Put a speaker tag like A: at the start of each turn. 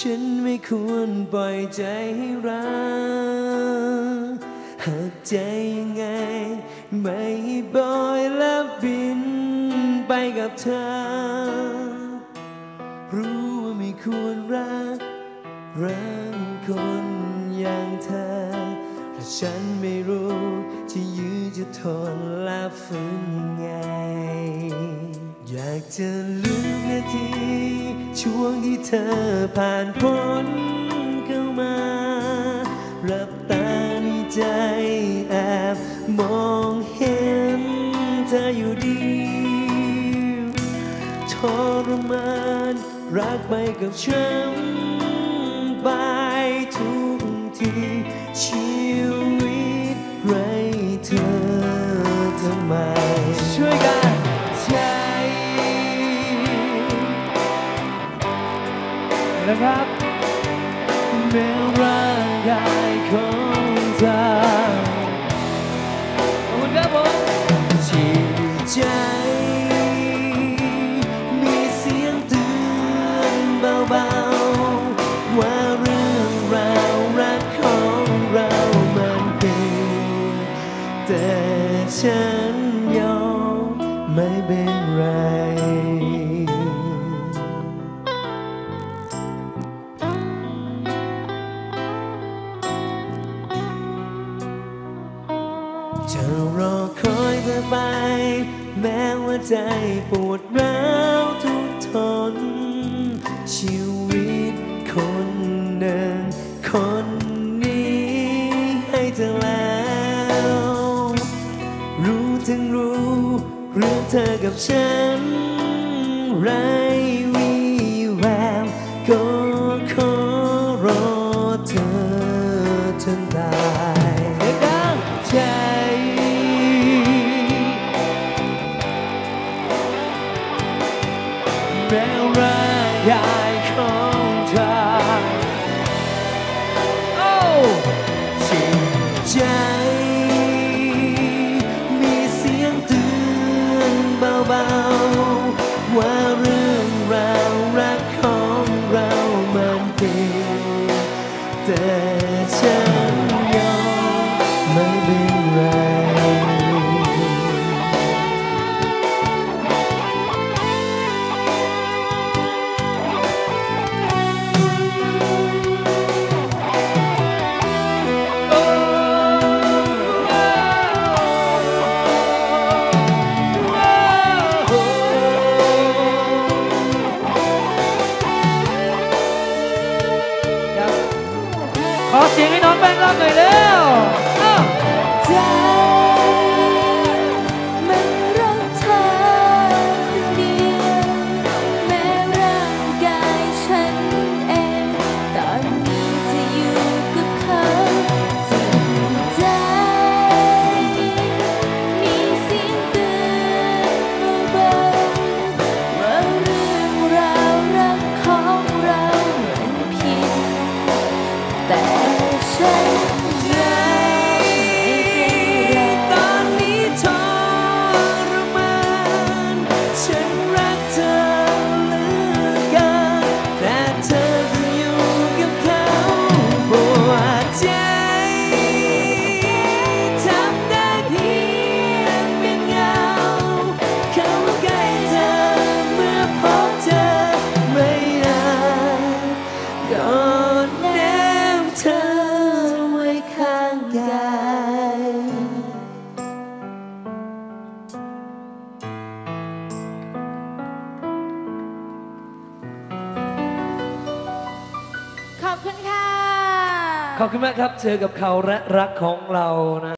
A: ฉันไม่ควรปล่อยใจให้รักหักใจยังไงไม่บอยและบินไปกับเธอรู้ว่าไม่ควรรักคนอย่างเธอแต่ฉันไม่รู้จะยื้อจะทนและฝืนยังไงอยากจะลืมนาทีช่วงที่เธอผ่านพ้นเข้ามารับตาในใจแอบมองเห็นเธออยู่ดีทรมานรักไปกับฉันไปทุกทีชีวิตไร้เธอทำไมช่วยกันใจนะครับแม้ร่างกายของเธอขอบคุณครับผมที่ใจมีเสียงเตือนเบาๆว่าเรื่องราวรักของเรามันเป็นแต่ฉันยอมไม่เป็นไรจะรอคอยเธอไปแม้ว่าใจปวดร้าวทุกทนชีวิตคนหนึ่งคนนี้ให้เธอแล้วรู้ทั้งรู้เรื่องเธอกับฉันไร้วี่แววก็ขอรอเธอจนตายดังใจแม้ร่างกายของเธอจิตใจมีเสียงเตือนเบาๆว่าเรื่องราวรักของเรามันเป็นแต่ฉันยอมไม่เป็นไร
B: ขอเสียงให้น้องแป้งรอบหน่อยเร็ว
C: ใจมันรักเธอคนเดียวแม้ร่างกายฉันเองตอนนี้จะอยู่กับเขาจิตใจมีเสียงเตือนเบาๆว่าเรื่องราวรักของเรามันผิดแต่ฉัน
A: ตอนนี้ทรมานฉันรักเธอเหลือเกินแต่เธอจะอยู่กับเขาปวดใจทำได้เพียงเป็นเงาเข้าใกล้เธอเมื่อพบเธอไม่นานก่อนแนบเธอไว้ข้างกาย
C: ขอบคุณค่ะ
B: ขอบคุณมากครับเจอกับเขาและรักของเรานะ